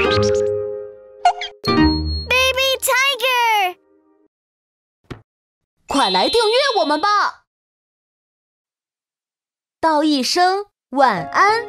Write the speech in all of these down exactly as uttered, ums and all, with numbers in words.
Baby Tiger， 快来订阅我们吧！道一声晚安。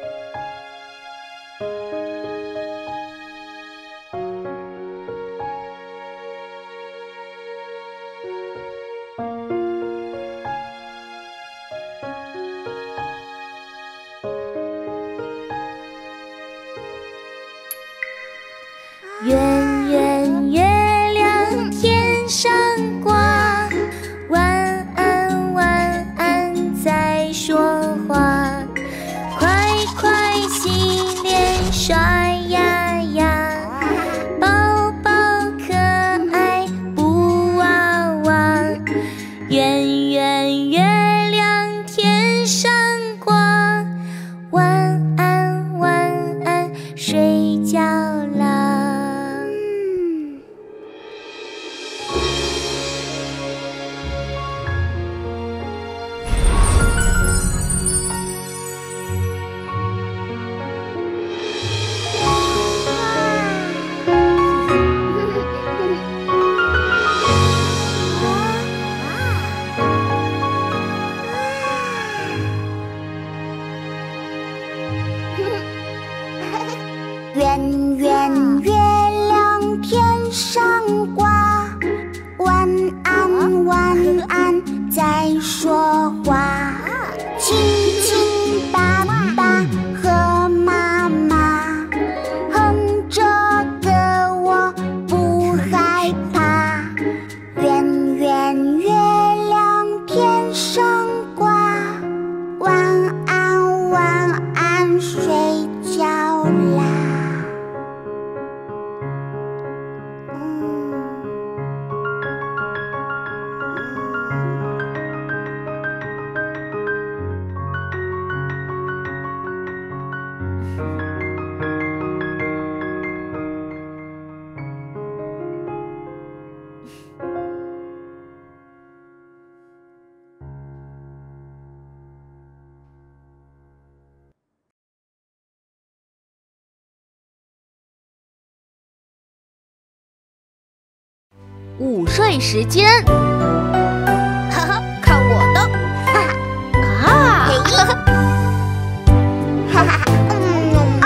圆圆月亮天上挂，晚安晚安在说话，快快洗脸刷牙呀，宝宝可爱布娃娃，圆圆月亮天上挂，晚安晚安睡觉啦。 圆圆月亮天上挂，晚安晚安在说话，亲亲爸爸和妈妈，哼着歌我不害怕。圆圆月亮天上挂，晚安晚安睡觉啦。 午睡时间， 哈哈，看我的！哈哈啊！哈哈，哈哈，嗯嗯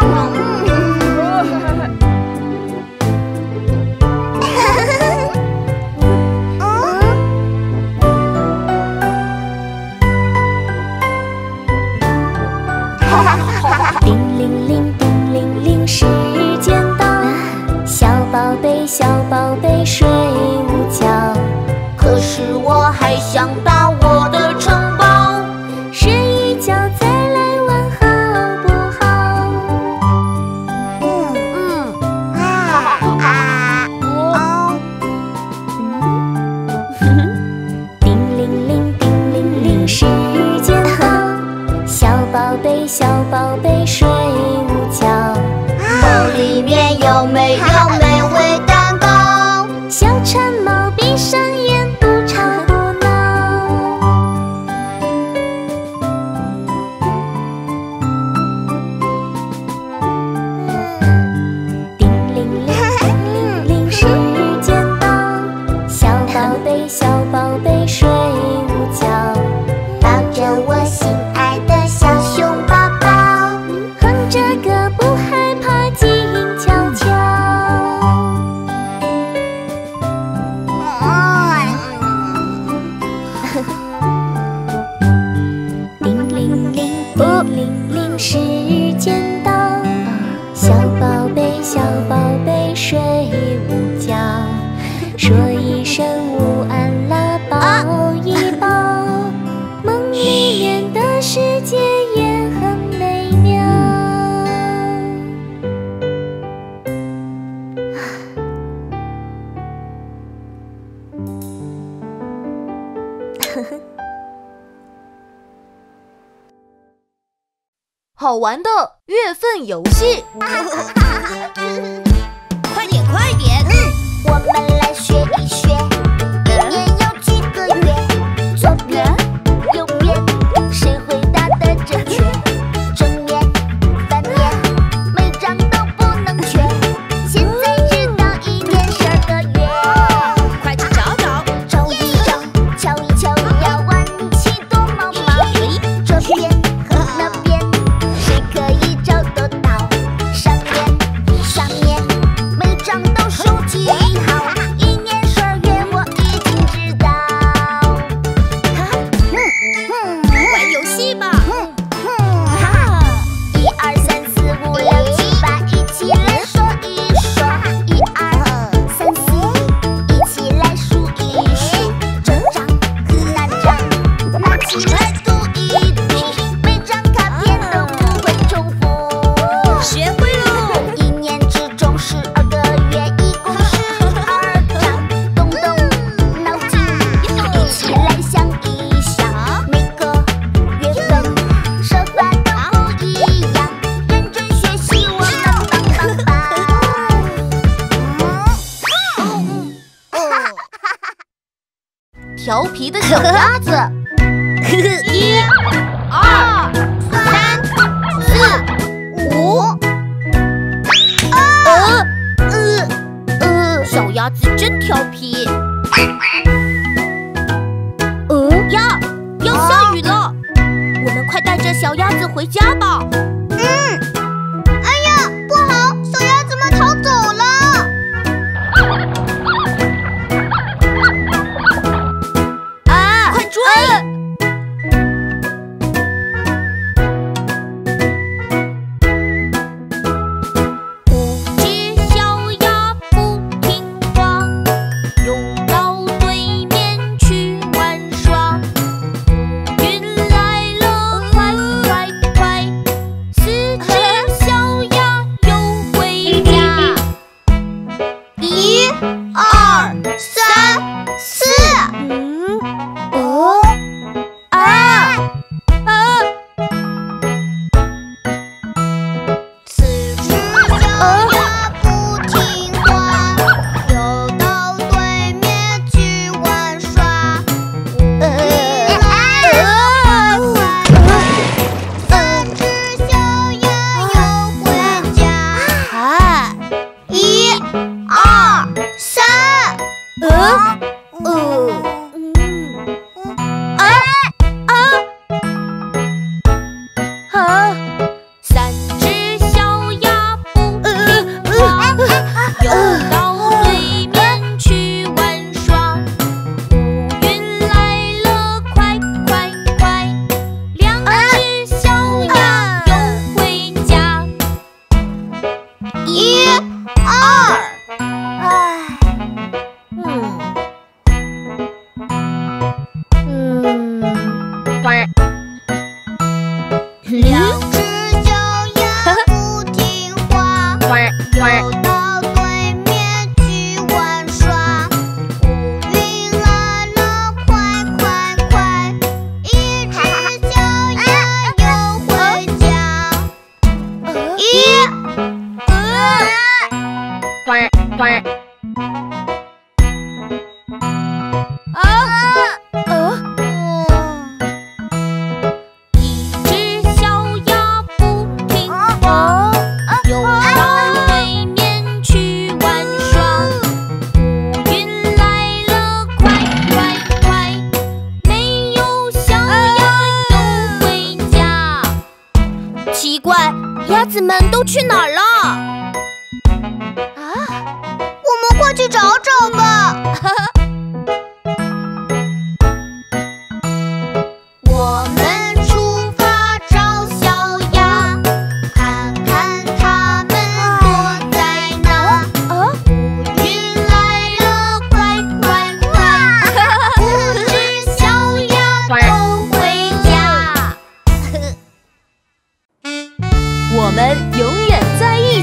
叮铃铃，叮铃铃，时间到，小宝贝，小宝贝睡午觉。可是我还想打我的城堡，睡一觉再来玩好不好？嗯嗯啊啊哦！叮铃铃，叮铃铃，时间到，小宝贝，小宝贝睡午觉。梦里面有没有美味蛋糕？小馋猫闭上眼，不吵不闹。叮铃铃，叮铃铃，时间到，小宝贝，小宝贝睡午觉。抱着我心爱的小熊宝宝，哼着歌不害怕，静悄悄。叮铃铃，叮铃铃，时间到，小宝贝，小宝贝睡午觉。说一声午安啦，抱一抱，梦里面的世界也很美妙。 好玩的月份游戏。 快点快点！ 我们来学一学，一年有几个月？左边、右边，谁回答的正确？正面、反面，每张都不能缺。 调皮的小鸭子。 一、二、三、四、五。呃呃呃，小鸭子真调皮。呃呀，要下雨了，我们快带着小鸭子回家吧。嗯。哎呀，不好，小鸭子们逃走了。啊，快追！鸭子们都去哪儿了？啊，我们快去找找吧。我们出发找小鸭，看看它们躲在哪。啊，乌云来了，快快快，五只小鸭都回家。 我们永远在一起。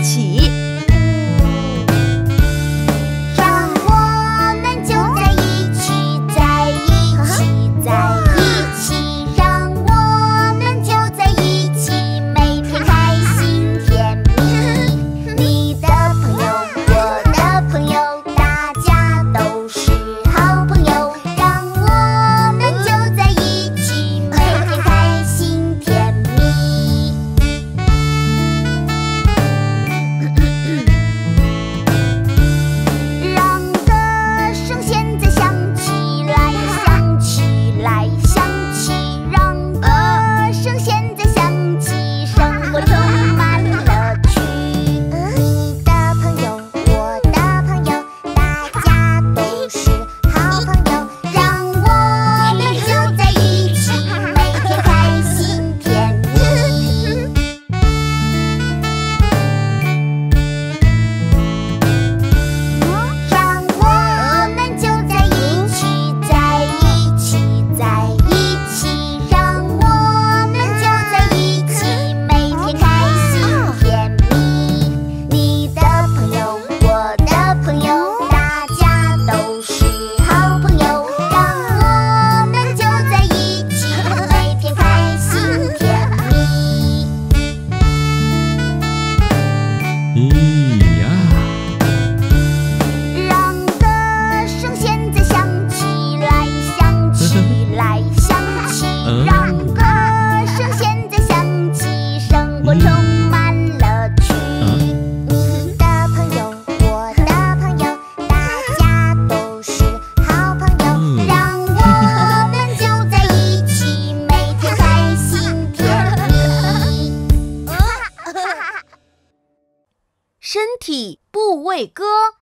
身体部位歌。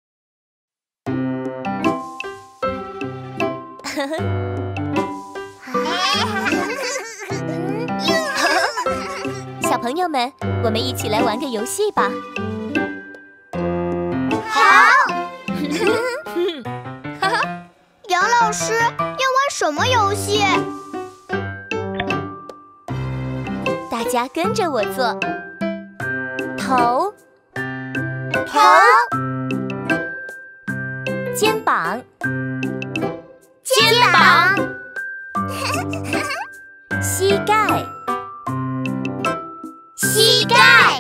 小朋友们，我们一起来玩个游戏吧。 好。杨老师，要玩什么游戏？ 大家跟着我做。头， 头， 肩膀， 肩膀， 膝盖， 膝盖，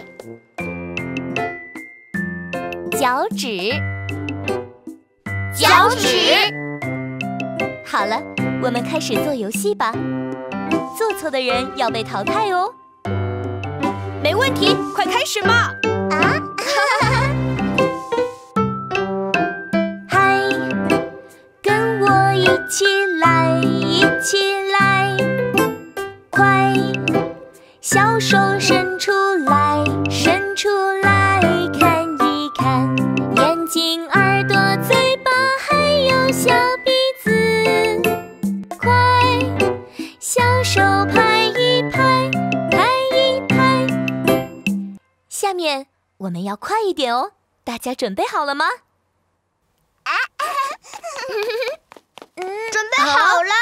脚趾， 脚趾。 好了，我们开始做游戏吧。做错的人要被淘汰哦。 没问题，快开始吧！ 啊！ 嗨，跟我一起来，一起来，快，小手伸出来，伸出来，看一看，眼睛、耳朵、嘴巴，还有小鼻子，快，小手拍一拍，拍一拍。下面我们要快一点哦，大家准备好了吗？ 准备好了。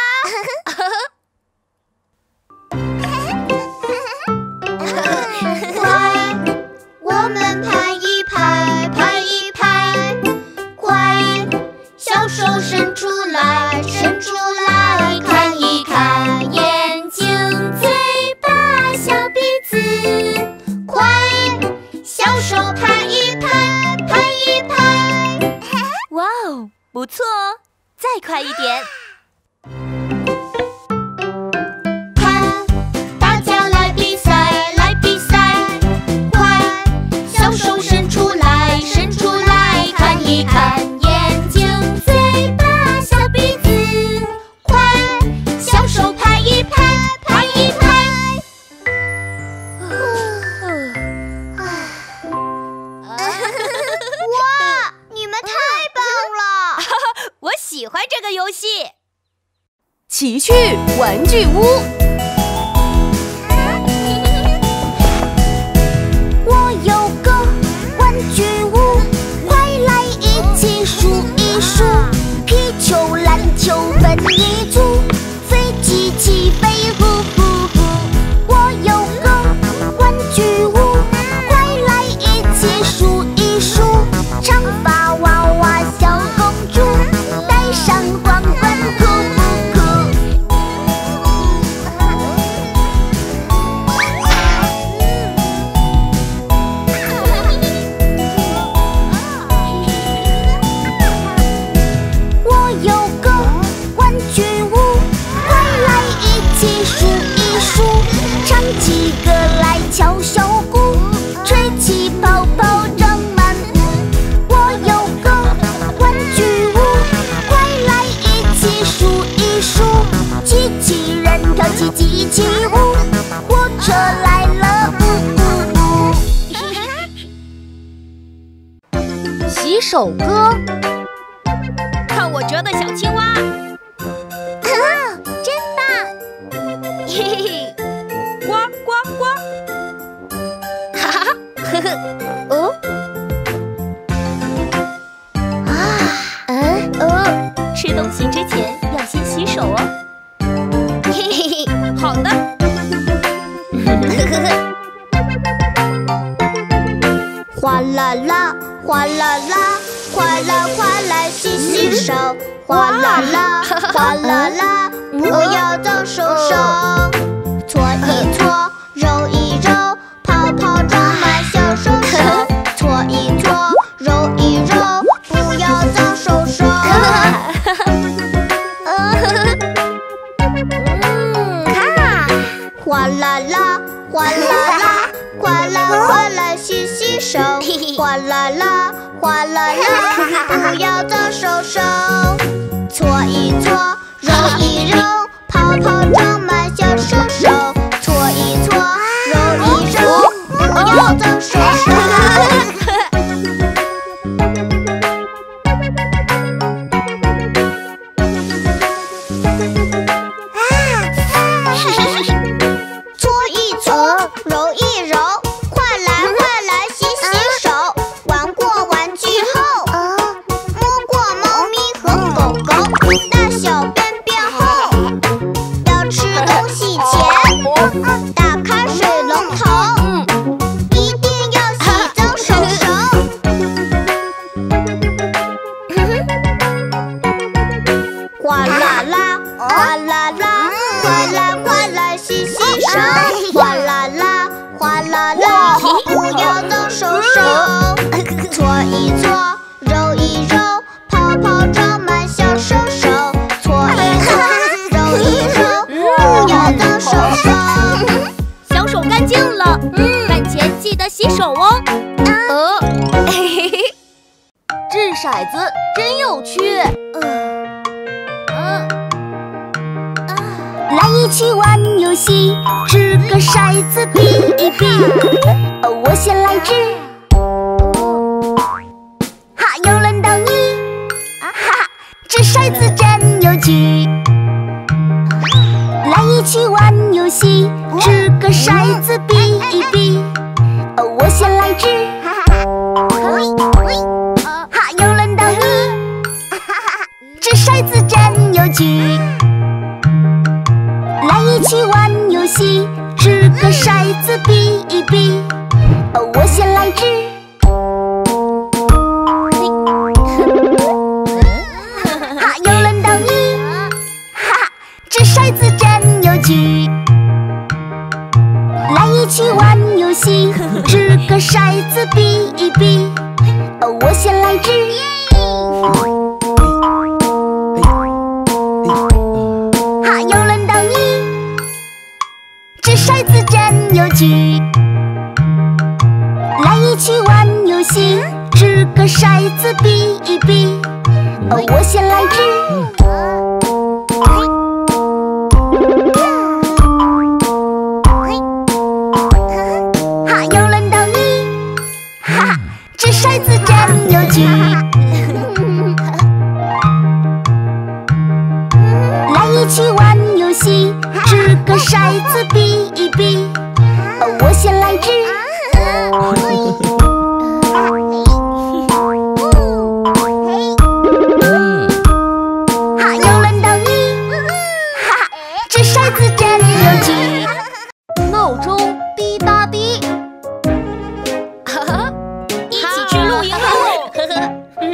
快，我们拍一拍，拍一拍，快，小手伸出来，伸出来，看一看，眼睛、嘴巴、小鼻子，快，小手拍一拍，拍一拍。 哇哦，不错哦，再快一点。 看，大家来比赛，来比赛，快，小手伸出来，伸出来，看一看，眼睛、嘴巴、小鼻子，快，小手拍一拍，拍一拍。哇，你们太棒了！ 我喜欢这个游戏。 奇趣玩具屋。 我有个玩具屋，快来一起数一数，皮球、篮球分一组，飞机起飞呼呼呼。我有个玩具屋，快来一起数一数，长发娃娃小公主，戴上皇冠酷酷酷。我有个玩具屋，快来一起数一数，唱起歌来敲小鼓，吹起泡泡装满屋。我有个玩具屋，快来一起数一数，机器人跳起机器舞，火车来了呜呜呜。 洗手歌。 看我折的小青蛙，真棒！嘿嘿嘿，呱呱呱！哈哈，呵呵，哦，啊，嗯，哦，吃东西之前要先洗手哦。嘿嘿嘿，好的。呵呵呵。 哗啦啦，哗啦啦，快来快来洗洗手，哗啦啦，哗啦啦，不要脏手手，搓一搓，揉一揉，泡泡装满小手手，搓一搓，揉一揉，不要脏手手。哗啦啦，哗啦啦，快来快来洗洗手，哗啦啦，哗啦啦，不要脏手手，搓一搓，揉一揉，泡泡装满小手手，搓一搓，揉一揉，不要脏手手。 搓一搓，揉一揉，泡泡装满小手手。搓一搓，揉一揉，不要脏手手。 小手干净了，饭前记得洗手哦。 呃，嘿嘿嘿，掷骰子真有趣。 嗯， 来一起玩游戏，掷个骰子比一比。哦，我先来掷。哈，又轮到你。哈哈，掷骰子真有趣。来一起玩游戏，掷个骰子比一比。哦，我先来掷。哈，又轮到你。掷骰子真有趣。来一起玩游戏，掷个骰子比一比。哦，我先来掷。哈，又轮到你。哈哈，掷骰子真有趣。来一起玩游戏，掷个骰子比一比。哦，我先来掷。哈，又轮到你。掷骰子真有趣。来一起玩游戏，掷个骰子比一比。哦，我先来掷。哈，又轮到你。哈哈，掷骰子真有趣。来一起玩游戏，掷个骰子比一比。哦，我先来掷。哈，又轮到你。哈哈，掷骰子真有趣。 闹钟滴答滴， 哈哈，一起去露营喽！呵呵，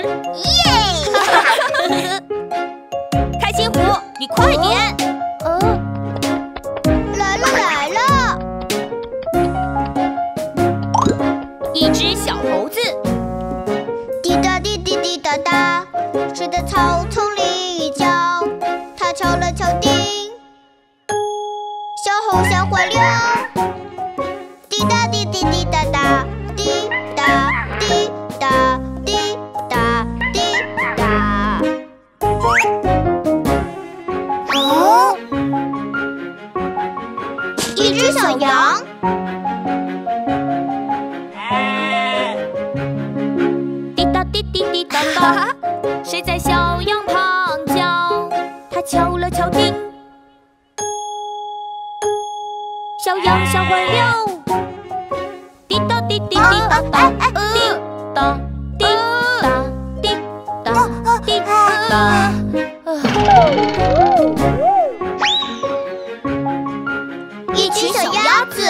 耶！开心果，你快点！ 来了来了！ 一只小猴子， 滴答滴滴滴答答，睡在草丛里一觉。它敲了敲钉，小猴吓坏了。滴答滴滴滴答答，滴答滴答滴答滴答。哦，一只小羊。 滴答滴滴滴答答，谁在小羊旁叫？它敲了敲钉，小羊吓坏了。滴答滴滴滴答答，滴答滴答滴答滴答。 一群小鸭子。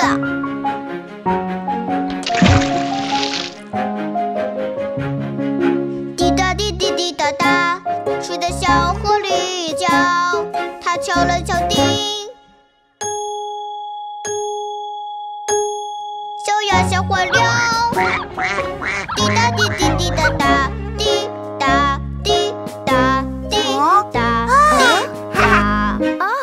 滴答滴滴滴答答，睡在小河里一觉。它敲了敲钉，小鸭吓坏了。滴答滴滴滴答答，滴答滴答滴答滴答。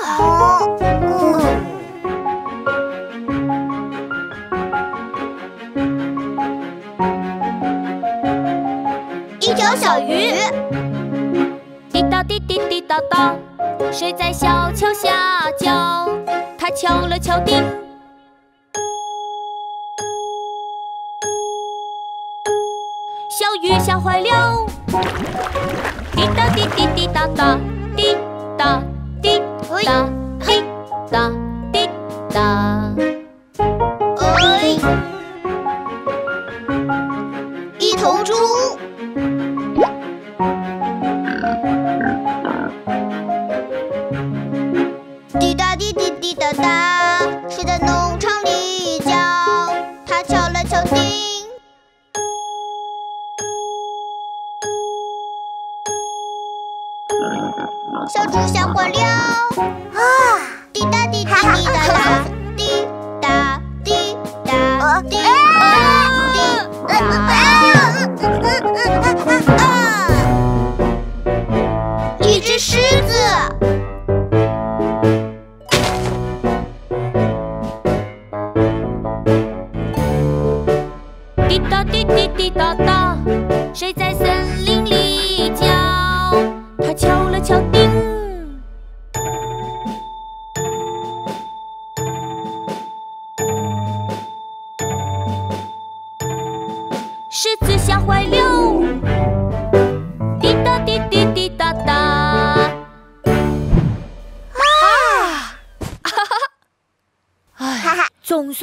一条小鱼。 滴答滴滴滴答答，谁在小桥下叫？它敲了敲钉，小鱼吓坏了。滴答滴滴滴答答，滴答滴答滴答滴答。 哎，一头猪。滴答滴滴滴答答，睡在农场里一觉。它敲了敲钉，小猪吓坏了。啊！滴答滴滴滴答答，滴答滴答滴答滴答。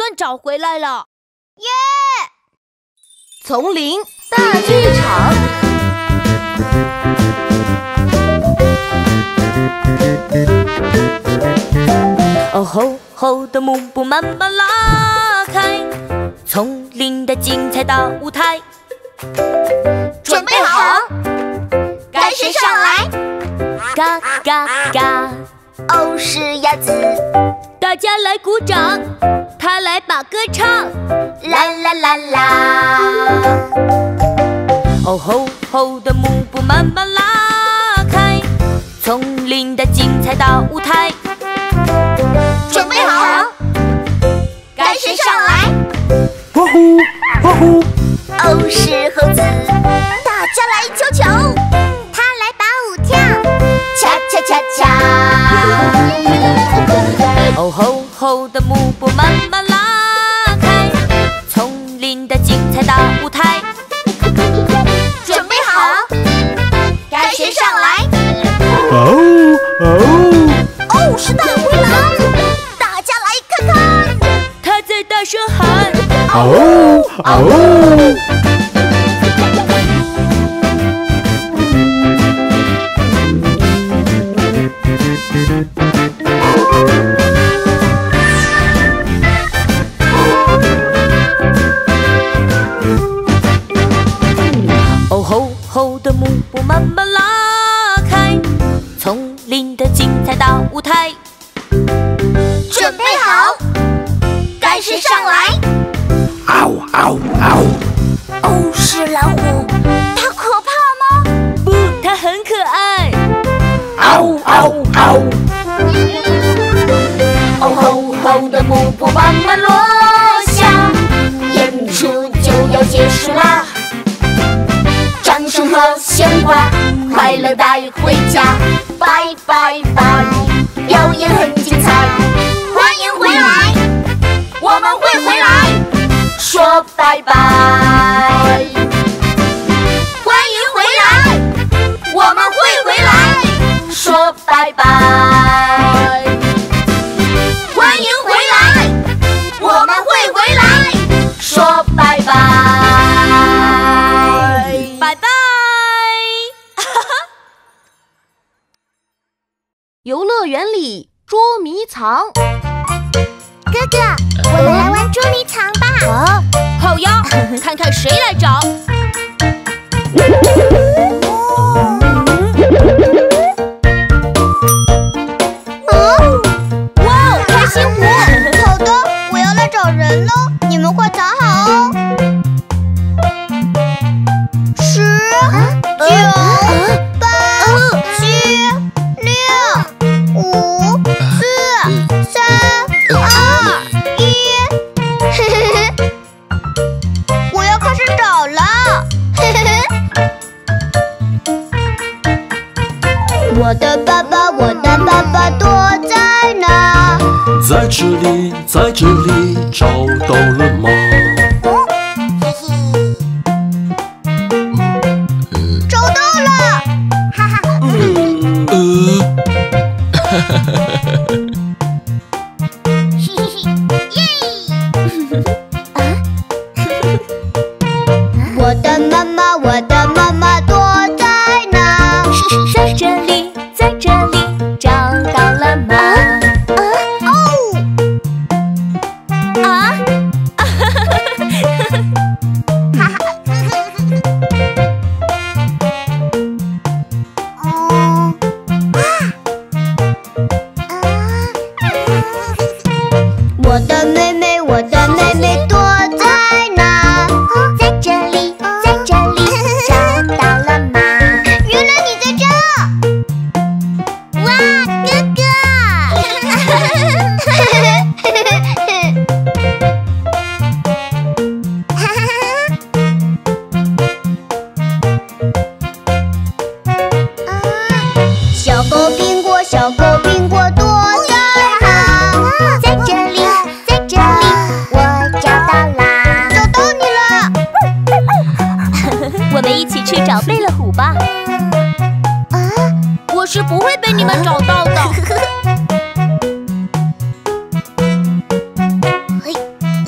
算找回来了！ 耶！ 丛林大剧场。哦吼吼的幕布慢慢拉开，丛林的精彩大舞台。 准备好，该谁上来？ 嘎嘎嘎！ 哦，是鸭子， 大家来鼓掌，他来把歌唱。 啦啦啦啦！ 哦吼吼的幕布慢慢拉开，丛林的精彩大舞台。 准备好，该谁上来？ 呼呼呼呼！ 哦，是猴子，大家来瞧瞧，他来把舞跳，恰恰恰恰。 哦吼吼的幕布慢慢拉开，丛林的精彩大舞台。 准备好，该谁上来？ 哦哦！ 哦，是大灰狼，大家来看看， 他在大声喊。 哦哦！ 哦吼吼的幕布慢慢拉开，丛林的精彩大舞台。 准备好，该谁上来？ 嗷嗷嗷！ 哦，是老虎，它可怕吗？ 不，它很可爱。 嗷嗷嗷！ 哦吼吼的幕布慢慢落下，演出就要结束啦！掌声和鲜花，快乐带回家，拜拜拜！表演很精彩， 欢迎回来，我们会回来。 说拜拜！ 欢迎回来，我们会回来。 说拜拜！ 欢迎回来，我们会回来。 说拜拜！ 拜拜！游乐园里捉迷藏。 哥哥，我们来玩捉迷藏吧！ 啊，好呀，看看谁来找。 哇，开心果！好的，我要来找人了，你们快藏好哦。十、九、八、七、六、五、四、三、二、一。嘿嘿嘿，我要开始找了。嘿嘿嘿。我的爸爸，我的爸爸躲在哪？ 在这里，在这里，找到了吗？ 找到了！哈哈， 嗯呃，哈哈哈哈哈！ 嘿嘿嘿，耶！我的妈妈，我的妈妈躲在哪？ 在这里，在这里，找到了吗？ 哦， 啊！ 哈哈，哦，我的妹妹，我的妹妹躲在哪？ 在这里，在这里，找到了吗？ 原来你在这！ 哇，哥哥！ 小狗苹果，小狗苹果躲在哪？ 在这里，在这里，我找到啦！ 找到你了！ 我们一起去找贝勒虎吧。我是不会被你们找到的。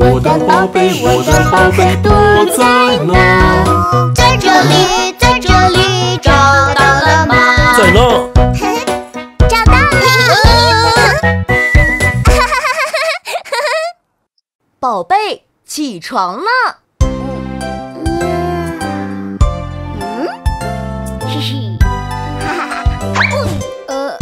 我的宝贝，我的宝贝躲在哪？ 在这里，在这里，找到了吗？ 在哪？ 找到了！ 宝贝，起床了。 嗯，嘿嘿，呃，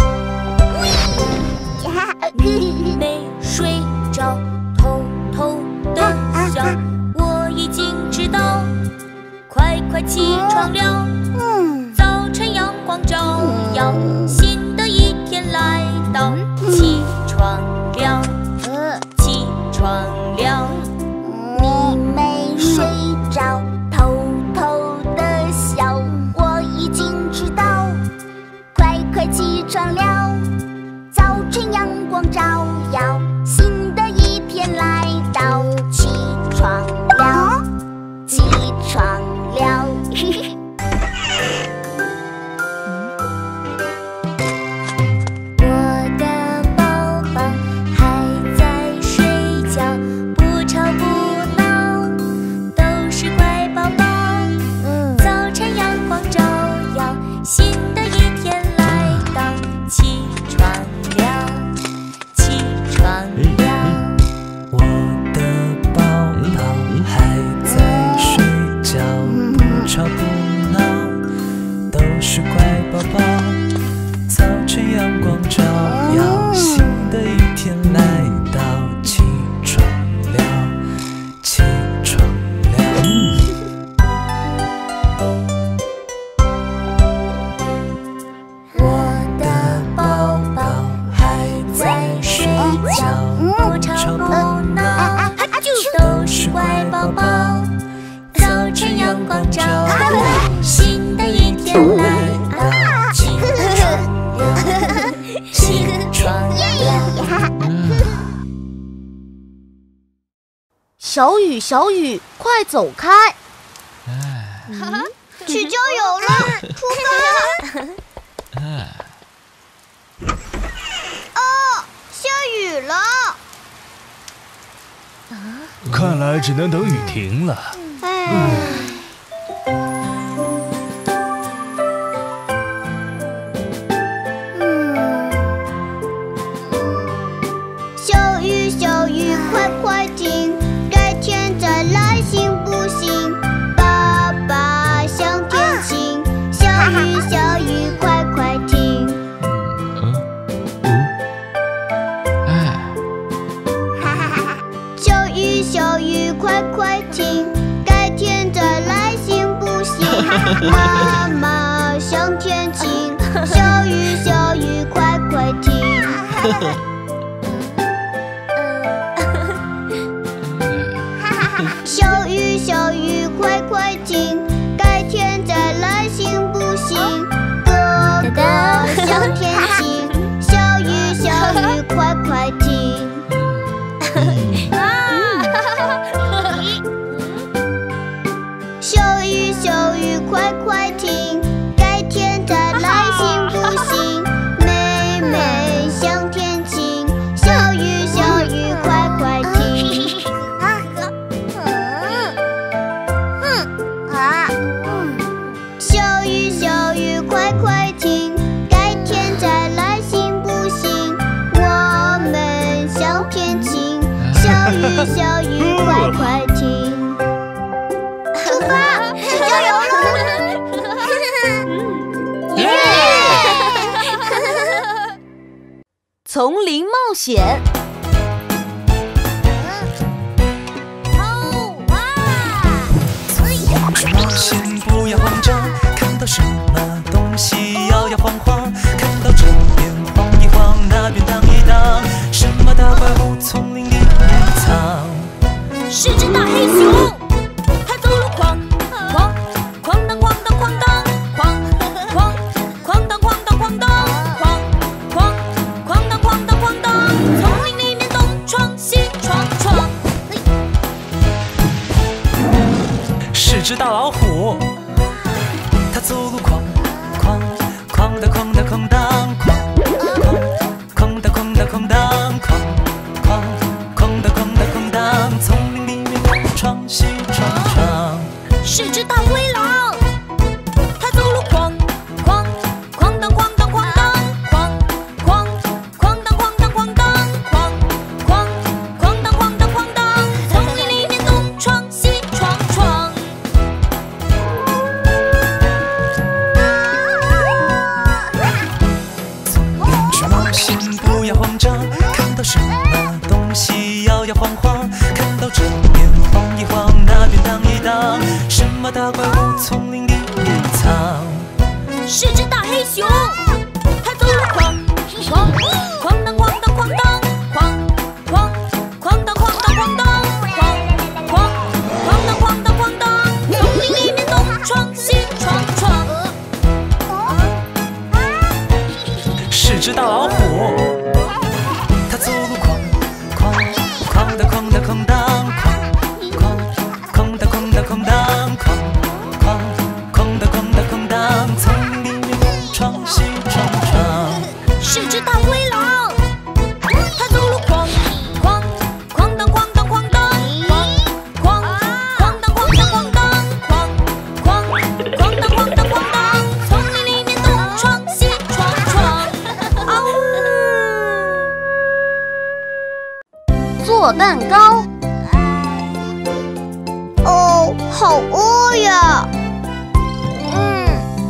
你没睡着，偷偷的笑，我已经知道，快快起床了。早晨阳光照耀，新的一天来到，起床了，起床了。 你没睡着，偷偷的笑，我已经知道，快快起床了。早晨阳光照耀，新的一天来到，起床了，起床了。我的宝宝还在睡觉，不吵不闹，都是乖宝宝。早晨阳光照耀，新的一天来到，起床了，起床了。 我的宝宝还在睡觉，不吵不闹，都是乖宝宝。早晨阳光照耀，新的一天来到，起床了，起床了。我的宝宝还在睡觉，不吵不闹，都是乖宝宝。早晨阳光照耀，新的一天来到，起床了，起床了。 小雨，小雨，快走开！ 去郊游了，出发！哦，下雨了。 看来只能等雨停了。 哎，小雨小雨快快停，改天再来行不行？爸爸想天晴，小雨小雨快快停。小雨小雨快快停，改天再来行不行？妈妈想天晴，小雨小雨快快停。小雨小雨快快停，改天再来行不行？哥哥想天晴，小雨小雨快快停。小雨小雨快快停，改天再来行不行？妹妹想天晴，小雨小雨快快停。小雨小雨快快停，改天再来行不行？我们想天晴，小雨小雨快快停。出发，去郊游了！耶！ 丛林冒险。 去冒险不要慌张，看到什么东西摇摇晃晃，看到这边晃一晃，那边荡一荡，什么大怪物丛林里面藏？ 是只大黑熊，它走路哐哐哐当哐当哐当哐哐哐当哐当哐当哐哐哐当哐当哐当，丛林里面东闯西闯闯。 是只大老虎，它走路哐哐哐当哐当哐当哐哐哐当哐当哐当哐哐当哐当哐当，丛林只大灰狼，它走路哐哐哐当哐当哐当，哐哐哐当哐当哐当，哐哐哐当哐当哐当，丛林里面东闯西闯闯。 丛林去冒险，不要慌张，看到什么东西摇摇晃晃，看到这边晃一晃，那边荡一荡，什么大怪物丛林里面藏？ 是只大黑熊，它走路哐哐哐当哐当哐当，哐哐哐当哐当哐当，哐哐哐当哐当哐当，丛林里面东闯西闯闯。 是只大老虎，它走路哐哐哐当哐当哐当，哐哐哐当哐当哐当，哐哐哐当哐当哐当，丛林里面东闯西闯闯。 是只大灰狼，它走路哐哐哐当哐当哐当，哐哐哐当哐当哐当，哐哐哐当哐当哐当，丛林里面东闯西闯闯。嗷呜！ 做蛋糕。 哦，好饿呀！嗯，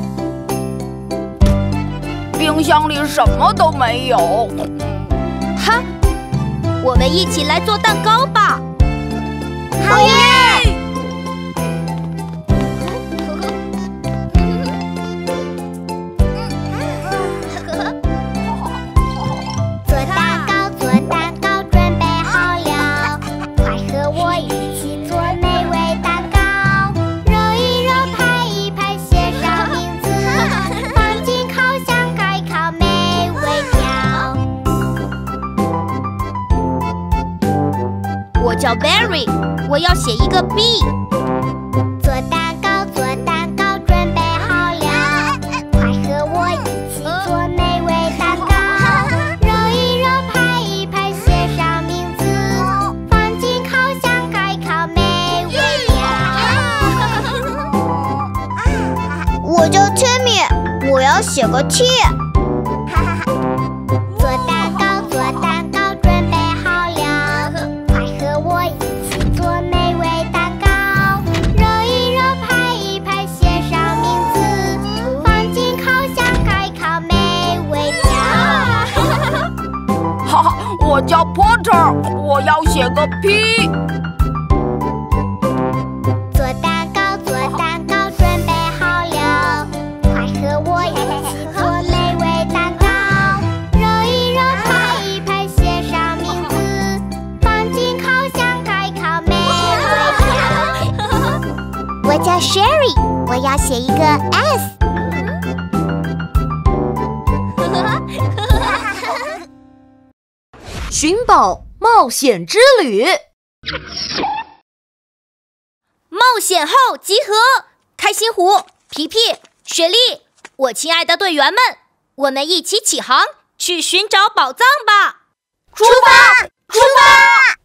冰箱里什么都没有。 哈，我们一起来做蛋糕吧！ 好耶！做蛋糕，做蛋糕，准备好了，快和我一起做美味蛋糕。揉一揉，拍一拍，写上名字，放进烤箱开烤，美味调。 我叫 Berry， 我要写一个 B。 做蛋糕，做蛋糕，准备好了，快和我一起做美味蛋糕。揉一揉，拍一拍，写上名字，放进烤箱开烤，美味调。我叫 Timmy， 我要写个 T。做蛋糕，做蛋糕，准备好了，快和我一起做美味蛋糕。揉一揉，拍一拍，写上名字，放进烤箱开烤，美味调。 哈哈，我叫 Porter， 我要写个 P。 做蛋糕，做蛋糕，准备好了，快和我一起做美味蛋糕。揉一揉，拍一拍，写上名字，放进烤箱开烤，美味调。我叫 Sherry， 我要写一个 S。 寻宝冒险之旅， 冒险号集合！开心湖、皮皮、雪莉，我亲爱的队员们，我们一起起航，去寻找宝藏吧！ 出发，出发！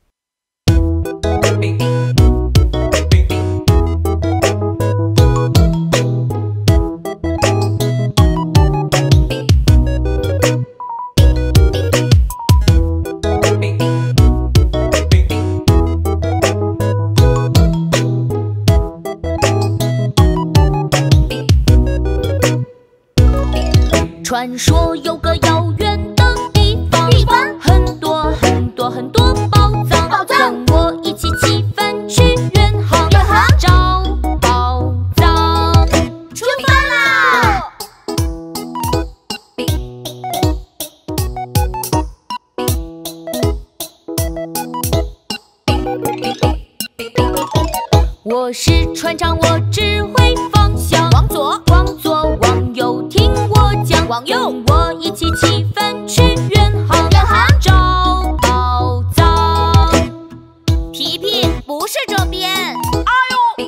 传说有个遥远的地方，地方很多很多很多宝藏，宝藏，跟我一起起帆去远航，远航找宝藏，出发啦！我是船长，我指挥方向，往左，往左，往右，听我讲，往右，我一起起帆去远航，远航找宝藏。皮皮，不是这边。哎呦！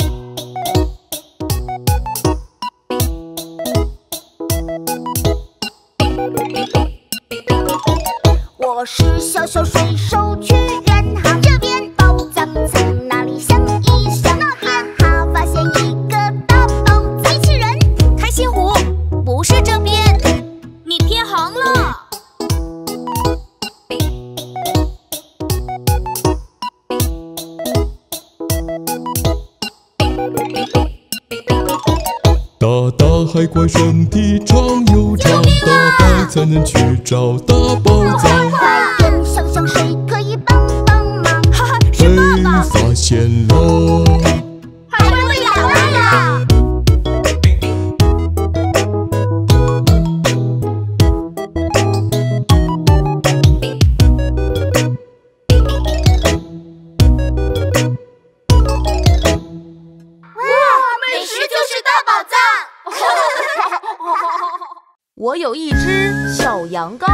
我是小小水手去远航，这边宝藏藏哪里想一想，哈哈，发现一个快快，身体长又长，大白才能去找大宝藏。 快点想想谁可以帮帮忙？ 哈哈，是爸爸！ 被发现了， 快被咬烂了！ 我有一只小羊羔，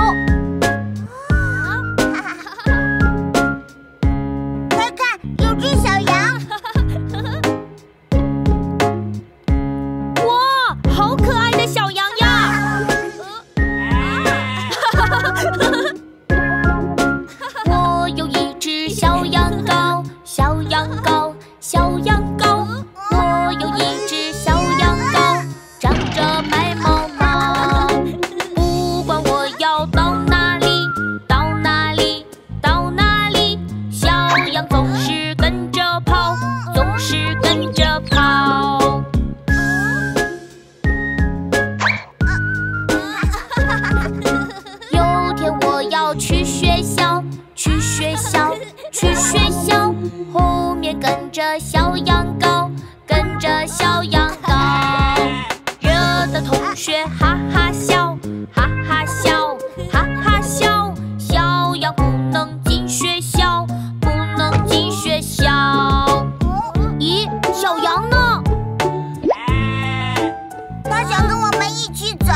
快看，有只小羊！ 哇，好可爱的小羊呀！我有一只小羊羔，小羊羔，小羊羔。我有一只小羊羔，长着白毛毛。不管我要到哪里，到哪里，到哪里，小羊总是跟着跑，总是跟着跑。有天我要去学校，去学校，去学校，后面跟着小羊羔，跟着小羊羔，惹得同学哈哈笑，哈哈笑，哈哈笑，小羊不能进学校，不能进学校。咦，小羊呢？ 他想跟我们一起走。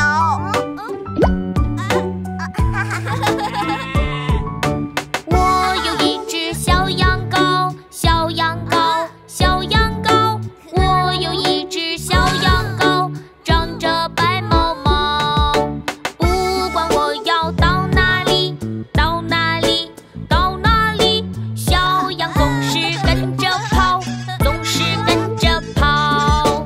我有一只小羊羔，小羊羔，小羊羔。我有一只小羊羔，长着白毛毛。不管我要到哪里，到哪里，到哪里，小羊总是跟着跑，总是跟着跑。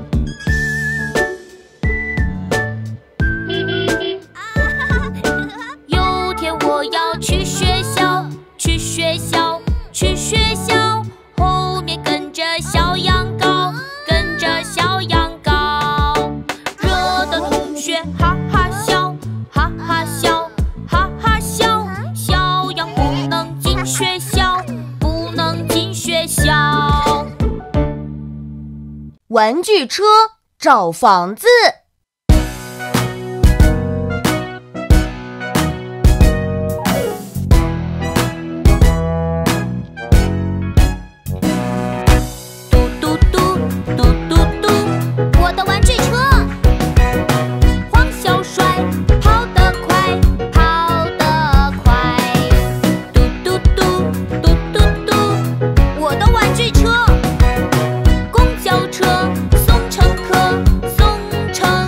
有天我要去学校，去学校，去学校，后面跟着小羊羔，跟着小羊羔，惹得同学哈哈笑，哈哈笑，哈哈笑，小羊不能进学校，不能进学校。 玩具车找房子。 嘟嘟嘟嘟嘟嘟，我的玩具车。黄小帅跑得快，跑得快。嘟嘟嘟嘟嘟嘟，我的玩具车。公交车送乘客，送乘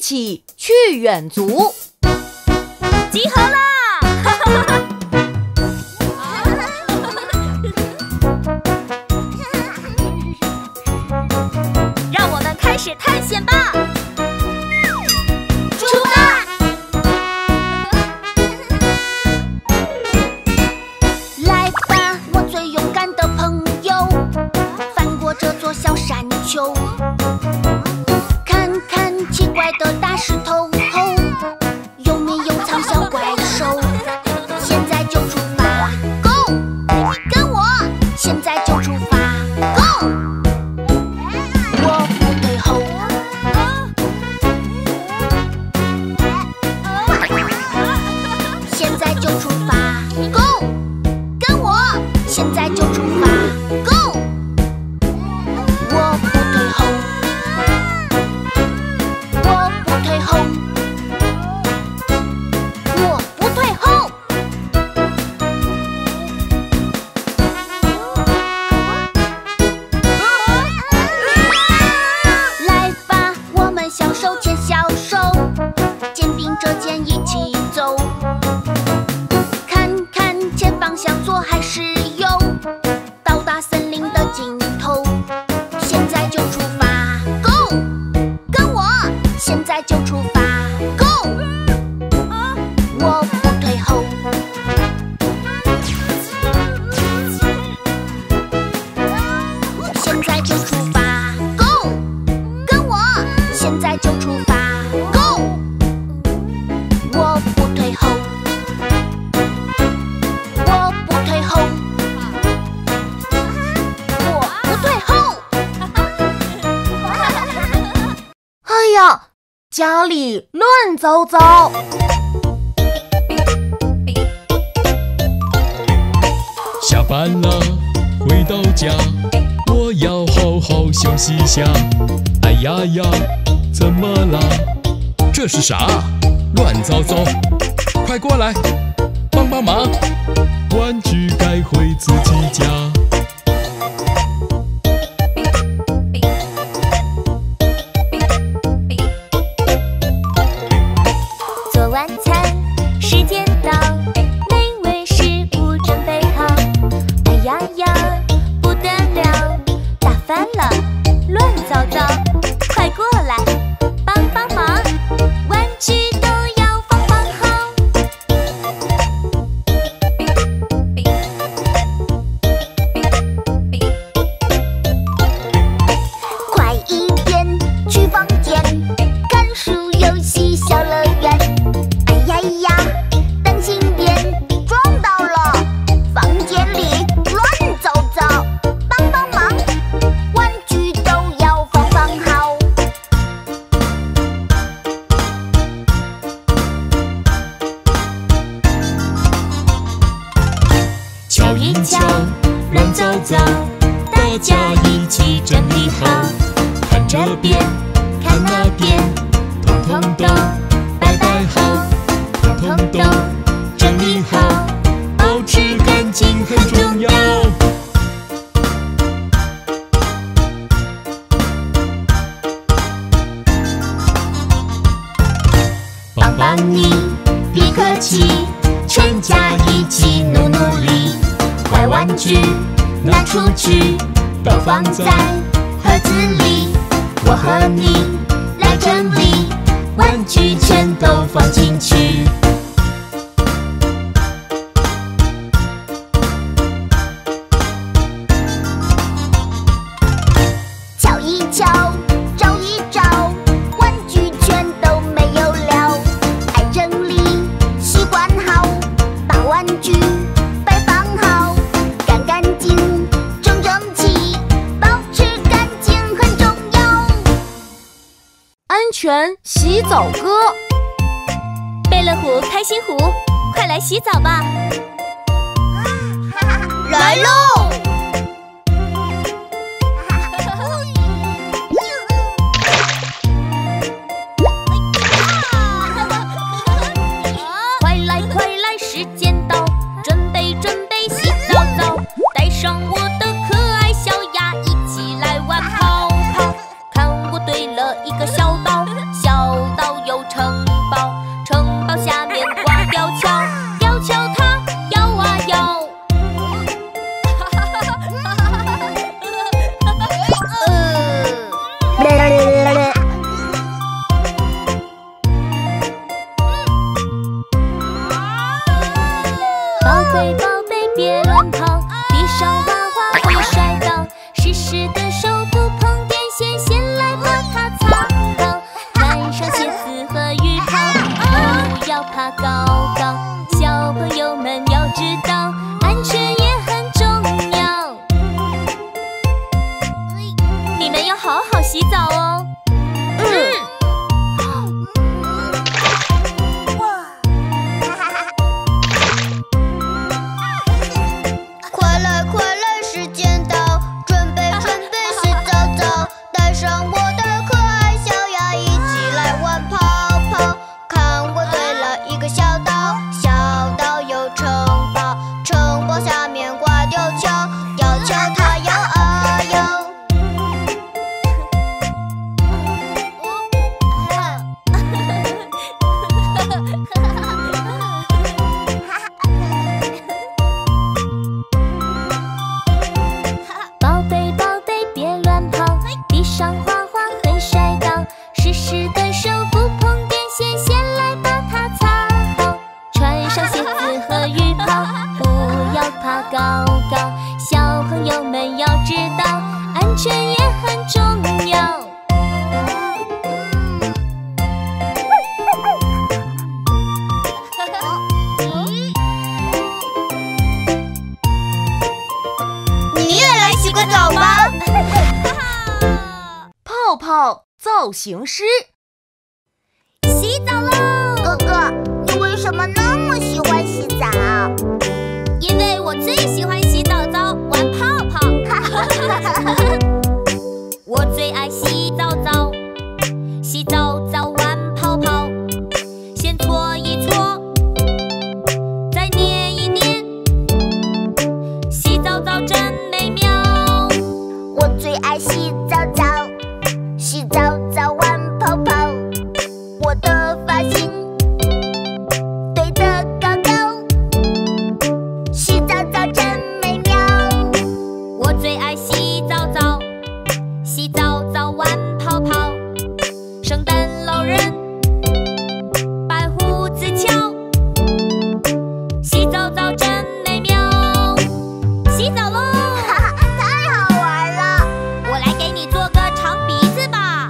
起去远足。 集合啦！哈哈哈哈让我们开始探险吧！ 出发！来吧，我最勇敢的朋友，翻过这座小山丘，看看奇怪的大石头后，有没有藏小怪兽？现在就出发 ，Go！ 跟我，现在就出发 ，Go！ 我不退后。现在就出发 ，Go！ 跟我，现在就出发 ，Go！ 我不退后，我不退后，我不退后。来吧，我们小手牵小手，肩并着肩一起走。看看前方向左还是右，到达森林的尽头。现在就出发 ，Go！ 跟我，现在就出发 ，Go！ 我不退后。现在就出发 ，Go！ 跟我，现在就出发 ，Go！ 我不退后。我不退后，我不退后。 哎呀，家里乱糟糟。 下班了，回到家，我要好好休息下。哎呀呀，怎么啦？这是啥？乱糟糟！快过来，帮帮忙！玩具该回自己家。 做晚餐，时间到，美味食物准备好。哎呀呀，不得了，打翻了，乱糟糟！快过来，帮帮忙，玩具都要放放好。 快一点去房间，看书游戏小乐园。哎呀呀，当心点，撞到了，房间里乱糟糟，帮帮忙，玩具都要放放好。 瞧一瞧，乱糟糟，大家一起整理好。看这边，看那边，统统都摆摆好，统统都整理好，保持干净很重要。帮帮你，别客气，全家一起努努力，坏玩具拿出去，都放在盒子里。我和你来整理，玩具全都放进去。 瞧一瞧，找一找，玩具全都没有了。爱整理，习惯好，把玩具摆放好，干干净，整整齐，保持干净很重要。 安全洗澡歌， 贝乐虎、开心虎，快来洗澡吧！ 来喽！ 快来快来，时间到，准备准备洗澡澡，带上我的可爱小鸭，一起来玩跑跑。看我堆了一个小岛，小岛高。小朋友们要知道，安全也很重要。 你也来洗个澡吧。 泡泡造型师， 洗澡喽！ 哥哥，你为什么那么喜欢洗澡？ 因为我最喜欢洗澡澡，玩泡泡。我最爱洗澡澡，洗澡澡玩泡泡，先搓一搓，再捏一捏，洗澡澡真美妙。 我最爱洗澡澡，洗澡澡玩泡泡，我的发型堆得高高，洗澡澡真美妙。 我最爱洗澡澡，洗澡澡玩泡泡，圣诞老人白胡子翘，洗澡澡真美妙。洗澡喽！ 太好玩了！ 我来给你做个长鼻子吧。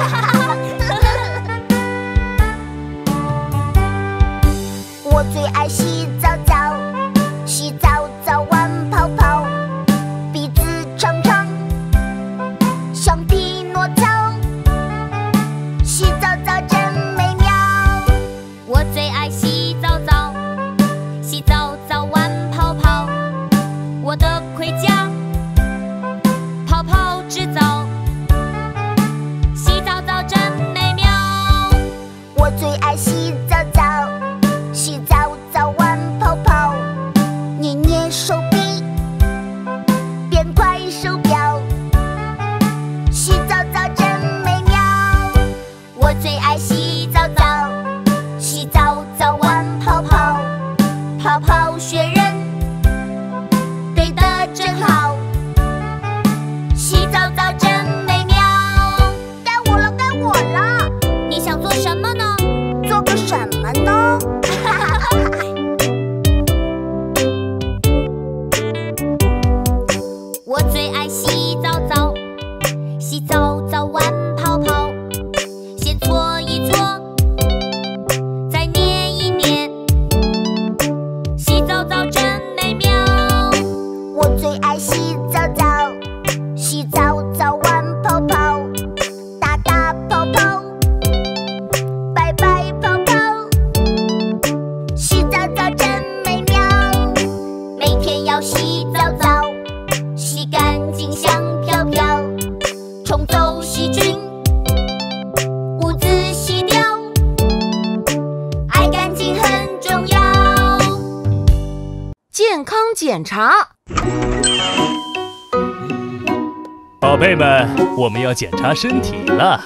我最爱洗澡澡，洗澡澡玩泡泡，鼻子长长，像匹诺曹，洗澡澡真美妙。 我最爱洗澡澡，洗澡澡玩泡泡，我的盔甲泡泡制造，洗澡澡真美妙。 我最爱洗澡澡，洗澡澡玩泡泡，捏捏手臂，变快手表，洗澡澡真美妙。我最爱洗澡澡，洗澡澡玩泡泡，泡泡雪人堆得真好，洗澡澡真美妙。该我了，该我了， 你想做什么呢？ 做个什么呢？ 我最爱洗澡澡，洗澡澡玩泡泡，先搓一搓，再捏一捏，洗澡澡真美妙。 我最爱洗澡澡，洗澡澡玩泡泡，打打泡泡，摆摆泡泡，洗澡澡真美妙。每天要洗澡澡，洗干净香飘飘，冲走细菌，污渍洗掉，爱干净很重要。 健康检查， 宝贝们，我们要检查身体了。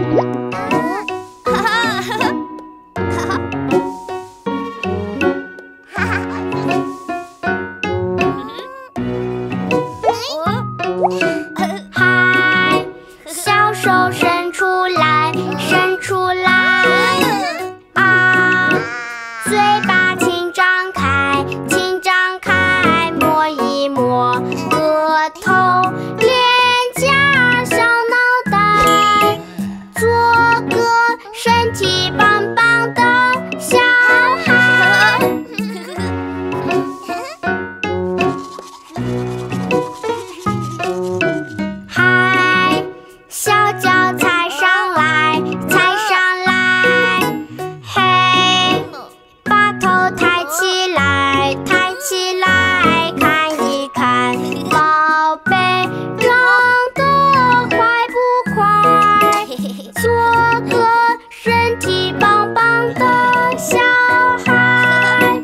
嗨，小手伸出来，伸出来，啊，嘴巴请张开，请张开，摸一摸额头、脸颊、小脑袋，做个身体棒棒的小孩。嗨，小脚踩上来，踩上来，嘿，把头抬起来，抬起来，看一看，宝贝长得快不快？做个身体棒棒的小孩。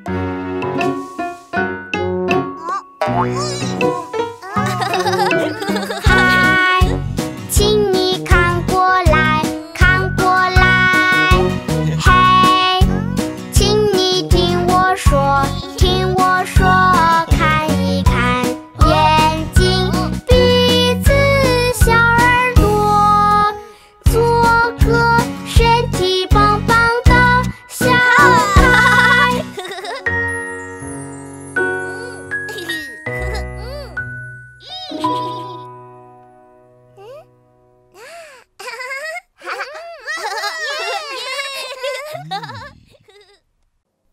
嗨，请你看过来，看过来，嘿，请你听我说，听我说，看一看，眼睛、鼻子、小耳朵，做个身体棒棒的小孩。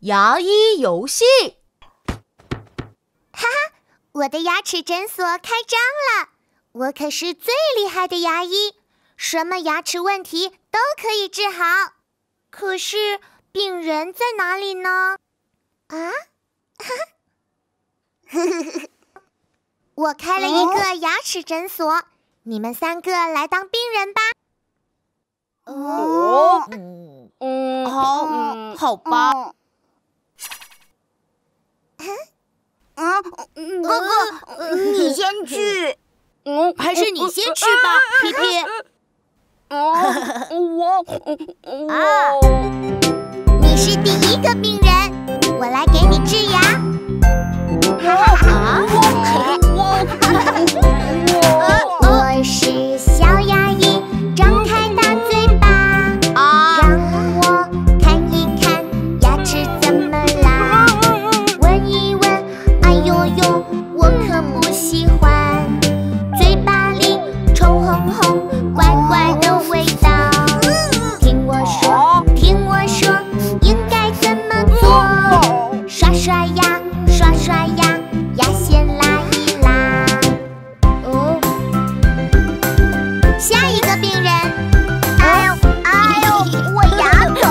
牙医游戏。 哈哈，我的牙齿诊所开张了！我可是最厉害的牙医，什么牙齿问题都可以治好。可是病人在哪里呢？啊？我开了一个牙齿诊所，你们三个来当病人吧。 哦，嗯，好，嗯，好吧。 嗯，哥哥，你先去。 嗯， 还是你先去吧，皮皮。 哦，我，我， 啊，你是第一个病人，我来给你治牙。哈哈哈！我是小牙医，张开大嘴巴，让我看一看牙齿怎么啦，闻一闻，哎呦呦，我可不喜欢，嘴巴里臭烘烘，怪怪的味道。听我说，听我说，应该怎么做？刷刷牙，刷刷牙，牙线拉一拉。哦，下一个病人。哎呦哎呦，我牙疼。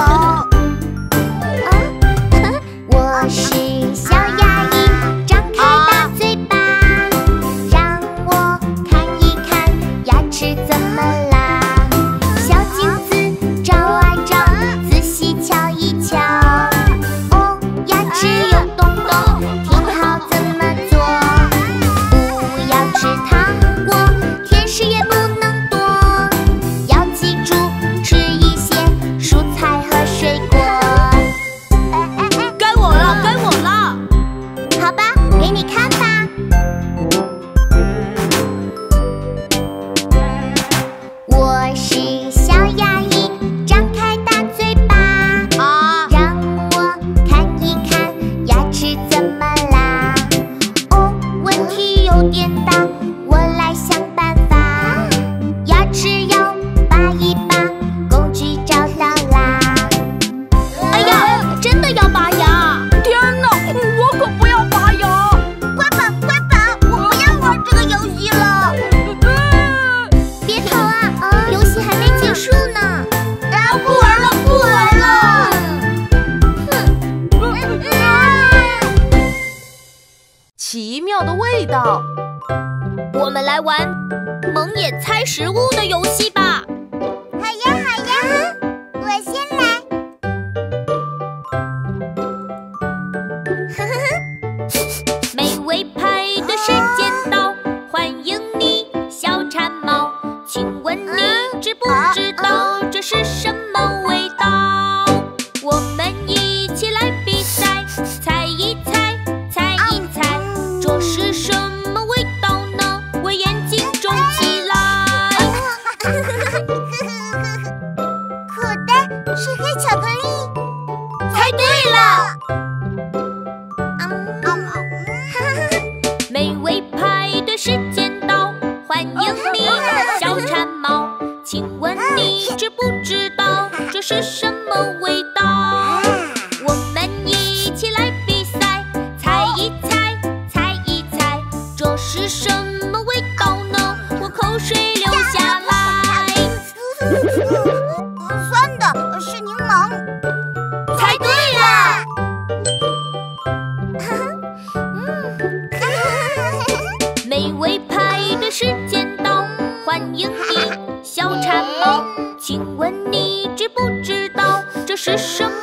啊，我是小牙医，张开大嘴巴，让我看一看牙齿怎么啦。小镜子照啊照，仔细瞧一瞧。哦，牙齿有洞洞，听好怎么做。不要吃糖果，甜食也不能多。要记住吃一些蔬菜和水果。 该我了，该我了。 好吧，给你看吧。我是小牙医，张开大嘴巴，让我看一看牙齿怎么啦。哦，问题有点大，我来想办法。牙齿要拔一拔，工具找到啦。 哎呀，真的要拔牙！ 天哪，我可不要拔牙！ 快跑快跑，我不要玩这个游戏了。别跑啊，游戏还没结束呢。啊，不玩了不玩了。哼。 奇妙的味道。 我们来玩蒙眼猜食物的游戏吧。 好呀好呀，我先来。 美味派对时间到，欢迎你，小馋猫。请问你知不知道这是什么味道？我们一起来比赛，猜一猜，猜一猜，这是什么味道呢？我眼睛肿起来。 口袋是黑巧克力。 猜对了。美味派对时间到，欢迎你，小馋猫。请问你知不知道这是什么味道？我们一起来比赛，猜一猜，猜一猜，这是什么味道呢？我口水流下来。 酸的是柠檬。 猜对了。美味派对时间到，欢迎你，小馋猫。请问你知不知道这是什么